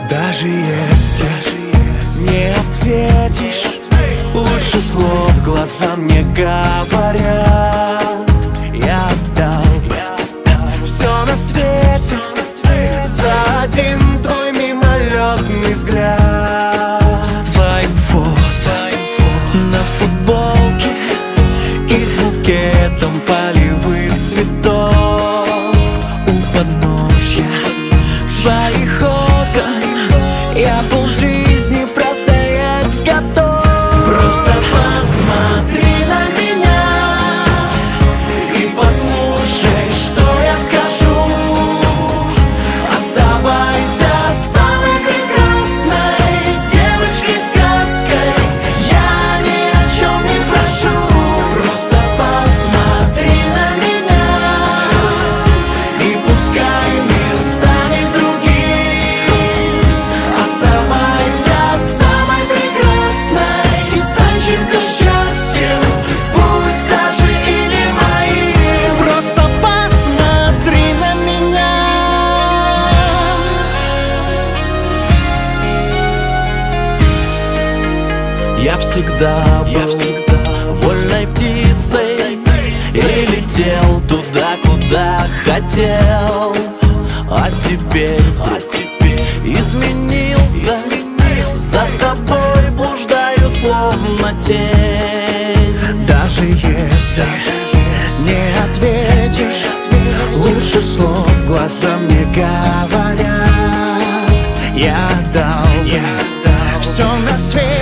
Даже если не ответишь, лучше слов глазам не говорят. Я отдал бы все на свете за один твой мимолетный взгляд. С твоим фото на футболке и с букетом полевых цветов у подножья твоих окон я полжизни простоять готов. Просто посмотри на меня и послушай, что я скажу. Оставайся самой прекрасной девочкой-сказкой, я ни о чем не прошу. Просто посмотри на меня, и пускай мир станет другим. Оставайся самой прекрасной и стань чем-то счастьем, пусть даже и не моим. Просто посмотри на меня. Я всегда был вольной птицей и летел туда, куда хотел. А теперь вдруг изменился, за тобой блуждаю словно тень. Даже если не ответишь, лучше слов глазам не говорят. Я дал бы все на свете